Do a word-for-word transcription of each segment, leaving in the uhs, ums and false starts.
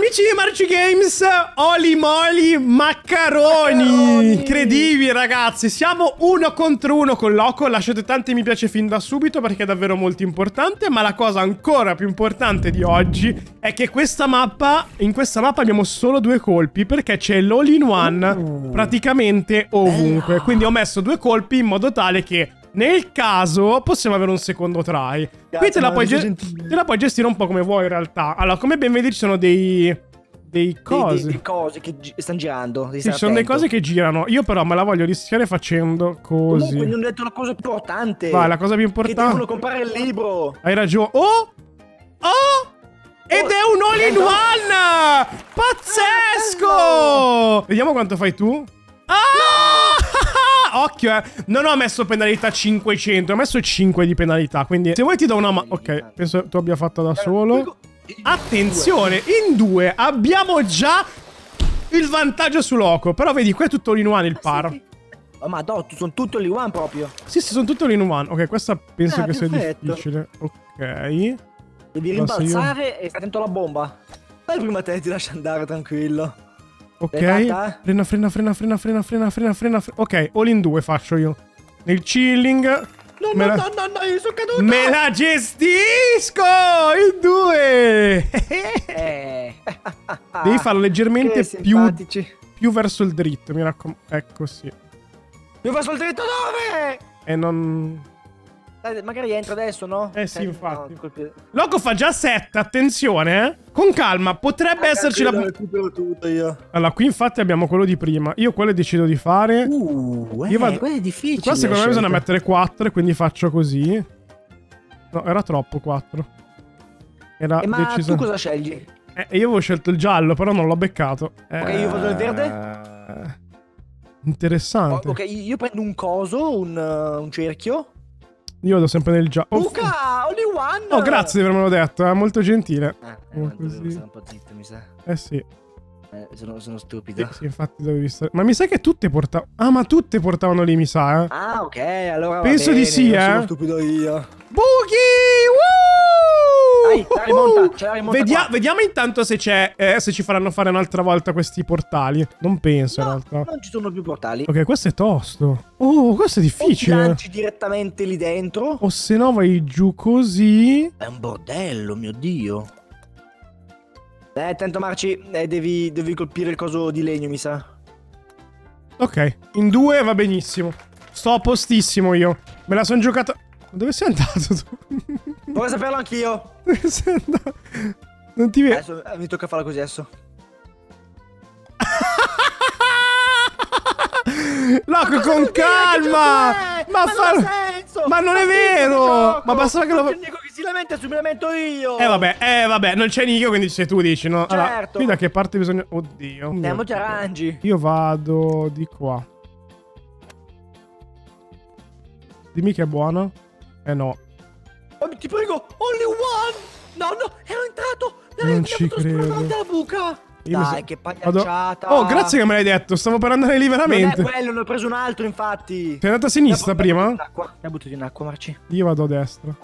Amici di Marci Games, Oli Moli Maccaroni. Maccaroni. Incredibili ragazzi, siamo uno contro uno con Loco. Lasciate tanti mi piace fin da subito perché è davvero molto importante. Ma la cosa ancora più importante di oggi è che questa mappa, in questa mappa abbiamo solo due colpi, perché c'è l'all in one uh, praticamente ovunque. bella. Quindi ho messo due colpi in modo tale che nel caso possiamo avere un secondo try. Qui te la, puoi te la puoi gestire un po' come vuoi in realtà. Allora, come ben vedi ci sono dei dei cose. Dei, dei, dei cose che gi stanno girando. Sì, ci sono delle cose che girano. Io però me la voglio rischiare facendo così. Comunque non ho detto la cosa più importante. Vai, la cosa più importante. Che devono comprare il libro. Hai ragione. Oh! Oh! Ed è un all in one! Pazzesco! Vediamo quanto fai tu. Ah! Occhio, eh. Non ho messo penalità cinquecento, ho messo cinque di penalità. Quindi se vuoi ti do una mano. Ok, penso tu abbia fatto da solo. Attenzione, in due abbiamo già il vantaggio su Loco. Però vedi, qua è tutto all in one il par. Oh, ma no, sono tutto all in one proprio. Sì, sì, sono tutto all in one. Ok, questa penso ah, che sia perfetto. difficile. Ok. Devi rimbalzare e stai attento alla bomba. Dai prima te, ti lascia andare tranquillo. Ok, frena, frena, frena, frena, frena, frena, frena, frena, frena. Ok, all in due faccio io. Nel chilling. No, no, la... no, no, no, io sono caduto. Me la gestisco in due. Eh. Devi farlo leggermente che più, più verso il dritto, mi raccomando. Ecco, sì. Più verso il dritto dove? E non... Dai, magari entra adesso, no? Eh sì, eh, infatti. No, Loco fa già sette, attenzione, eh. Con calma, potrebbe ah, esserci la... tutto io. Allora, qui infatti abbiamo quello di prima. Io quello decido di fare. Uh, io vado... quello è difficile. Qua secondo me bisogna mettere quattro, quindi faccio così. No, era troppo quattro. Era eh, ma deciso... tu cosa scegli? Eh, io avevo scelto il giallo, però non l'ho beccato. Ok, eh... io vado il verde. Interessante. Oh, ok, io prendo un coso, un, uh, un cerchio. Io vado sempre nel giallo. Oh, Luca, only one! Oh, grazie di avermelo detto, è molto gentile. Ah, eh, oh, così. Sono un po' zitto, mi sa. Eh sì. Eh, sono, sono stupido. Sì, sì, infatti dovevi stare... Ma mi sa che tutte portavano... Ah, ma tutte portavano lì, mi sa, eh. Ah, ok, allora penso va bene, di sì, eh. Sono stupido io. Boogie! Woo! Dai, la rimonta, c'è la rimonta. Vedia vediamo intanto se c'è... Eh, se ci faranno fare un'altra volta questi portali. Non penso, no, in realtà. non ci sono più portali. Ok, questo è tosto. Oh, questo è difficile. O ti lanci direttamente lì dentro. O se no vai giù così. È un bordello, mio Dio. Eh, attento Marci, eh, devi, devi colpire il coso di legno, mi sa. Ok, in due va benissimo. Sto a postissimo io. Me la sono giocata... Dove sei andato tu? Vorrei saperlo anch'io. Dove sei andato? Non ti vedo. Adesso eh, mi tocca farla così adesso. Loco, con calma! Ma, ma, fa... non ha senso! Ma non ma è vero! Ma bastava che lo... c'è Nico che si lamenta, se mi lamento io! Eh vabbè, eh vabbè, non c'è Nico, quindi se tu dici, no? Certo! Allora, qui da che parte bisogna... Oddio. Andiamo già arangi. Io vado di qua. Dimmi che è buona. Eh no. Oh, ti prego, only one! No, no, ero entrato! Non ci credo. La buca! Io Dai, so... che pagliacciata! Oh, grazie che me l'hai detto, stavo per andare lì veramente. Non è quello, ne ho preso un altro, infatti. Sei andato a sinistra la prima? Mi ha buttato in acqua, Marci. Io vado a destra.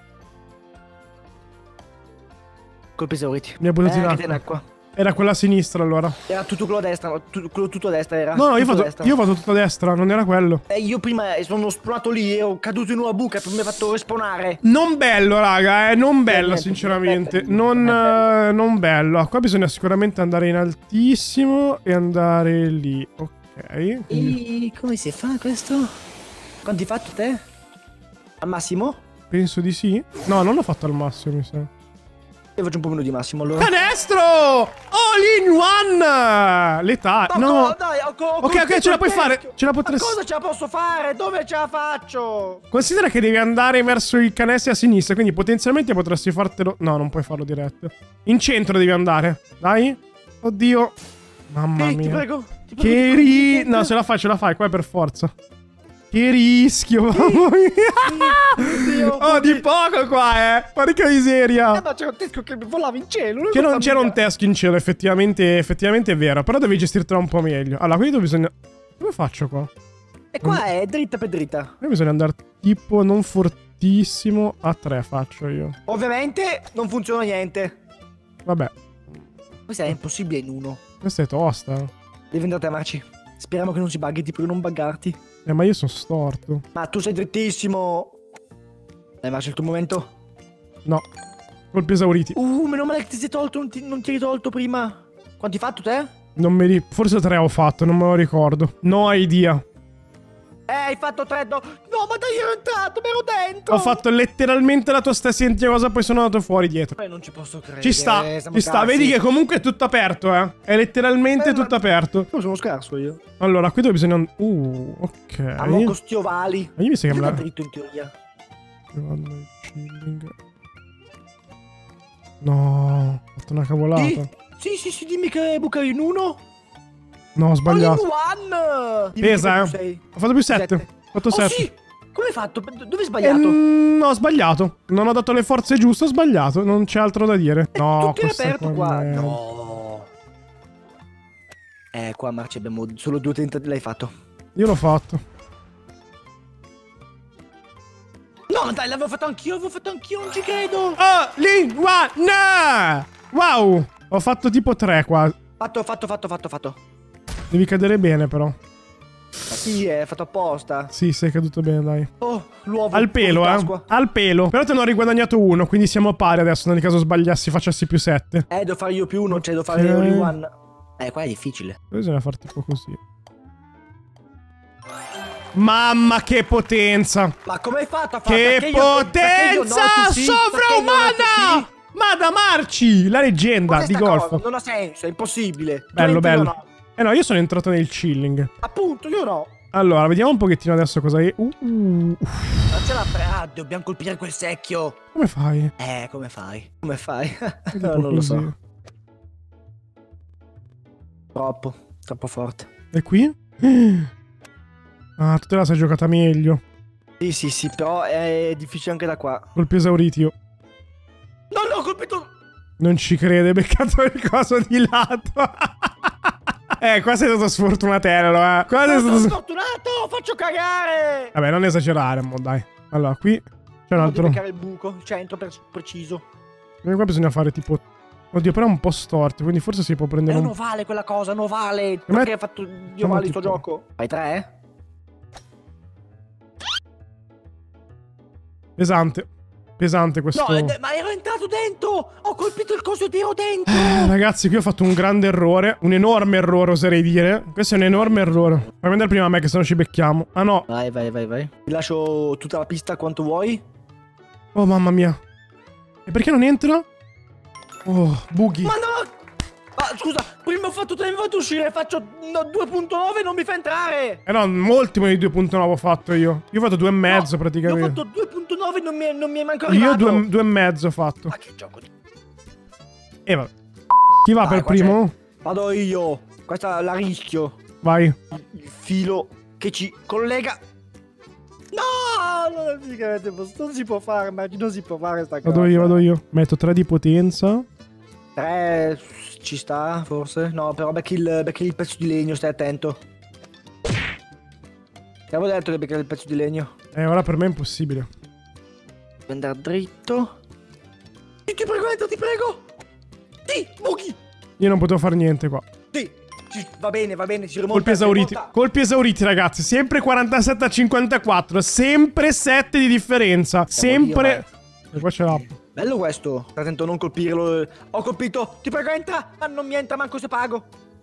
Colpi esauriti. Mi ha buttato eh, in acqua. in acqua. Era quella a sinistra allora. Era tutto quello a destra, tutto, quello tutto a destra era. No, no, io vado, io vado tutto a destra, non era quello. Eh, io prima sono spawnato lì e ho caduto in una buca e poi mi ha fatto respawnare. Non bello, raga, eh, non bello, sinceramente. Non, uh, non bello. Qua bisogna sicuramente andare in altissimo e andare lì. Ok. E come si fa questo? Quanti hai fatto te? Al massimo? Penso di sì. No, non l'ho fatto al massimo, mi sa. Io faccio un po' meno di massimo allora. Canestro! All in one! L'età. No, no. Dai, ho, ho ok, ok, ce la puoi fare. Ce la potresti. Ma cosa ce la posso fare? Dove ce la faccio? Considera che devi andare verso i canestri a sinistra, quindi potenzialmente potresti fartelo. No, non puoi farlo diretto. In centro devi andare. Dai. Oddio. Mamma Ehi, mia. Ti prego. Ti prego Che ri... No, ce la fai, ce la fai, qua è per forza. Che rischio, mamma mia. Oh, di poco qua, eh. Porca miseria. Eh, ma c'era un teschio che volava in cielo. C'era un teschio in cielo, effettivamente, effettivamente è vero. Però devi gestirtela un po' meglio. Allora, quindi bisogna... Come faccio qua? E qua è dritta per dritta. Qui bisogna andare tipo non fortissimo. A tre faccio io. Ovviamente non funziona niente. Vabbè. Questa è impossibile in uno. Questa è tosta. Devi andare a Marci. Speriamo che non si bughi, ti prego non buggarti. Eh, ma io sono storto. Ma tu sei drittissimo. Dai, Marci, il tuo momento. No. Colpi esauriti. Uh, meno male che ti sei tolto, non ti, non ti eri tolto prima. Quanti hai fatto te? Non mi ri... Forse tre ho fatto, non me lo ricordo. No idea. Eh, hai fatto tre, no. No, ma dai, ero entrato, mi ero dentro. Ho fatto letteralmente la tua stessa identica cosa, poi sono andato fuori dietro. Eh, non ci posso credere. Ci sta, ci sta. Scarsi. Vedi che comunque è tutto aperto, eh. È letteralmente Eh, tutto ma... aperto. Io sono scarso io. Allora, qui dove bisogna... Uh, ok. Amo con sti ovali. Ma io mi sa che me Io la... da dritto in teoria. No, ho fatto una cavolata. Sì, sì, sì, sì, dimmi che bucare in uno. No, ho sbagliato. All-in-one! Dimmi Pesa, che tu eh. sei. Ho fatto più sette. Ho fatto Oh sette. sì! Come hai fatto? Dove hai sbagliato? Ehm, no, ho sbagliato. Non ho dato le forze giuste, ho sbagliato. Non c'è altro da dire. No, Tutto è questo aperto qua. è... No. Eh, qua Marci abbiamo solo due tentativi. L'hai fatto. Io l'ho fatto. No, dai, l'avevo fatto anch'io, l'avevo fatto anch'io, non ci credo. Oh, lì, qua, no! Wow, ho fatto tipo tre qua. Fatto, fatto, fatto, fatto, fatto. Devi cadere bene però. Ma sì, è fatto apposta. Sì, sei caduto bene, dai. Oh, l'uovo. Al pelo, l'uovo eh. di Pasqua. Al pelo. Però te ne ho riguadagnato uno, quindi siamo pari adesso, nel caso sbagliassi, facessi più sette. Eh, devo fare io più uno, cioè devo fare Ok. only one. Eh, qua è difficile. Poi bisogna fare tipo così. Mamma, che potenza! Ma come hai fatto a fare? Che Perché io- perché io no, potenza tu sì? sovraumana! Perché io no, tu sì? Ma da Marci, la leggenda di Questa golf. cosa non ha senso, è impossibile. Tu Bello, entri, io bello. no. Eh no, io sono entrato nel chilling. Appunto, io no. Allora, vediamo un pochettino adesso cosa è. Uh, uh, uff. Ma ce la pre- ah, dobbiamo colpire quel secchio. Come fai? Eh, come fai? Come fai? Tipo No, non lo così. so. Troppo, troppo forte. E qui? Ah, tu te la sei giocata meglio. Sì, sì, sì, però è difficile anche da qua. Colpi esauriti io. No, no, ho colpito. Non ci crede, beccato il coso di lato. Eh, qua sei stato sfortunatello, eh. Qua sei Non sono stato... sfortunato, faccio cagare. Vabbè, non esagerare, mo, dai. Allora, qui c'è un Devo altro. beccare il buco, il centro per preciso. E qua bisogna fare tipo... Oddio, però è un po' storto, quindi forse si può È prendere un un... ovale quella cosa, un ovale. Ma- Perché hai fatto gli Facciamo ovali sto tipo- gioco? Fai tre? Pesante. Pesante questo... No, eh, ma ero entrato dentro! Ho colpito il coso ed ero dentro! Eh, ragazzi, qui ho fatto un grande errore. Un enorme errore, oserei dire. Questo è un enorme errore. Fai vedere prima a me, che se no ci becchiamo. Ah, no. Vai, vai, vai, vai. Ti lascio tutta la pista quanto vuoi. Oh, mamma mia. E perché non entra? Oh, bughi. Ma no! Ah, scusa, prima ho fatto tre, mi fatto uscire, faccio no, due punto nove e non mi fa entrare! Eh no, molti meno di due punto nove ho fatto io. Io ho fatto due e mezzo No, praticamente. Io ho fatto due punto nove e non mi è, non mi è manco Io arrivato! due, due e mezzo ho fatto. Ma che gioco di... E vabbè. Chi va Vai, per qua primo? c'è. Vado io! Questa la rischio. Vai. Il filo che ci collega... No! Non, è non si può fare, ma non si può fare sta cosa. Vado io, vado io. Metto tre di potenza. tre ci sta, forse? No, però becchi il, becchi il pezzo di legno, stai attento. Ti avevo detto che becchi il pezzo di legno. Eh, ora per me è impossibile. Devi andare dritto. Sì, ti prego, entra, ti prego! Sì, buchi! Io non potevo fare niente qua. Sì, ci- va bene, va bene, si rimonta. Colpi si esauriti. rimonta. Colpi esauriti, ragazzi. Sempre quarantasette a cinquantaquattro. Sempre sette di differenza. Sempre... E qua c'è l'app. Bello questo. Stai attento a non colpirlo. Ho colpito. Ti prego, entra. Ma non mi entra manco se pago.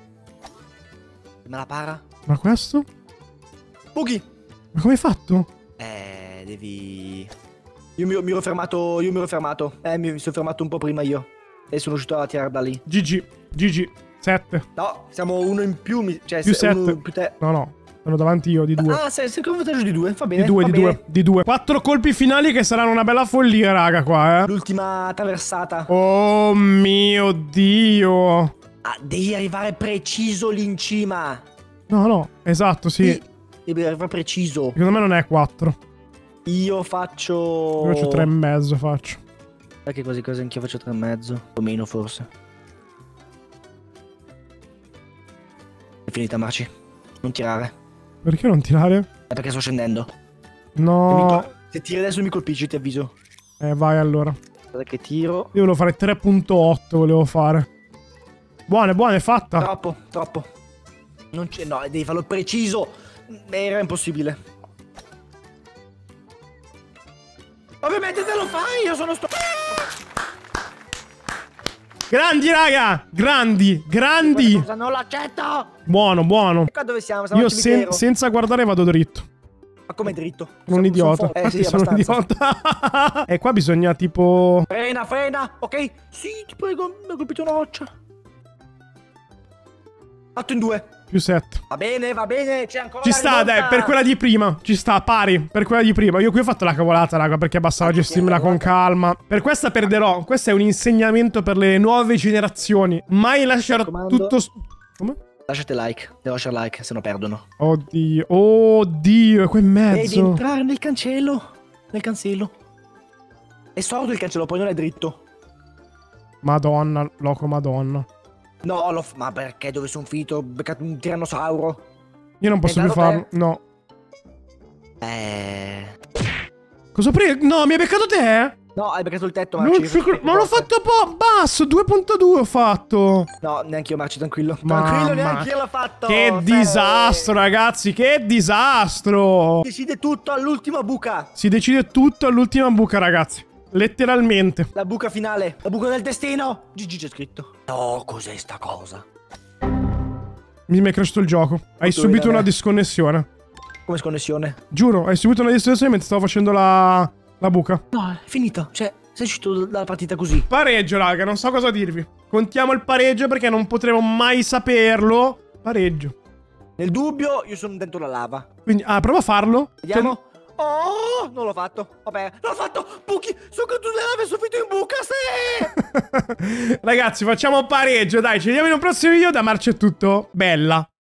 Me la para. Ma questo? Buchi. Ma come hai fatto? Eh, devi... Io mi, mi ero fermato, io mi ero fermato. Eh, mi sono fermato un po' prima io. E sono riuscito a tirare da lì. G G. G G. sette. No, siamo uno in più, mi- cioè Più se- uno sette. più te. No, no. Sono davanti io di due. Ah, sei, sei con vantaggio di due, va bene. Di due, va di bene. due, di due. Quattro colpi finali che saranno una bella follia, raga, qua, eh. L'ultima traversata. Oh mio Dio. Ah, devi arrivare preciso lì in cima. No, no, esatto, sì. Sì, devi arrivare preciso. Secondo me non è quattro. Io faccio... Io faccio tre e mezzo, faccio. Perché così così anch'io faccio tre e mezzo. O meno forse. È finita, Marci. Non tirare. Perché non tirare? È perché sto scendendo. Se, mi No. col- se tiri adesso mi colpisci, ti avviso. Eh, vai allora. Guarda che tiro. Io volevo fare tre punto otto, volevo fare. Buona, buona, è fatta. Troppo, troppo. Non c'è, no, devi farlo preciso. Era impossibile. Ovviamente te lo fai, io sono sto... Grandi, raga! Grandi, grandi! Cosa non l'accetto! Buono, buono. E qua dove siamo? Siamo Io al sen- cimitero. senza guardare vado dritto. Ma come dritto? Sono Sono- un idiota. sono fo- eh, Infatti sì, sono un abbastanza. idiota. E qua bisogna tipo... Frena, frena, ok? Sì, ti prego, mi ha colpito una roccia. Fatto in due. Più sette. Va bene, va bene, c'è ancora Ci la sta, rimonta. dai, per quella di prima. Ci sta, pari. Per quella di prima. Io qui ho fatto la cavolata, raga, perché bastava Anche gestirmela te, con guarda. calma. Per questa perderò. Questo è un insegnamento per le nuove generazioni. Mai lasciare raccomando. tutto... s- Come? Lasciate like, devo lasciare like, se no perdono. Oddio. Oddio, è qua in Devi mezzo. entrare nel cancello. Nel cancello. È sordo il cancello, poi non è dritto. Madonna, loco madonna. No, lo f- ma perché dove sono finito? Ho beccato un tirannosauro. Io non posso È più andato farlo. No. Eh... Cosa prendi? No, mi hai beccato te? No, hai beccato il tetto, Non Marci. ci cre- ma l'ho fatto po' basso, due virgola due ho fatto. No, neanche io, Marci, tranquillo. Mamma. Tranquillo, neanche io l'ho fatto. Che Sei- disastro, ragazzi, che disastro. Decide tutto all'ultima buca. Si decide tutto all'ultima buca, ragazzi. Letteralmente. La buca finale. La buca del destino. G G c'è scritto. No, cos'è sta cosa? Mi mi è crashato il gioco. Hai Tutto subito bene. una disconnessione. Come sconnessione? Giuro, hai subito una disconnessione mentre stavo facendo la, la buca. No, è finito. Cioè, sei uscito dalla partita così. Pareggio, raga, non so cosa dirvi. Contiamo il pareggio perché non potremo mai saperlo. Pareggio. Nel dubbio, io sono dentro la lava. Quindi, ah, prova a farlo. Vediamo. Oh, non l'ho fatto. Vabbè, l'ho fatto. Buchi, sono caduto nella lava e sono finito in buca, sì. Ragazzi, facciamo pareggio, dai, ci vediamo in un prossimo video. Da Marcio è tutto. Bella.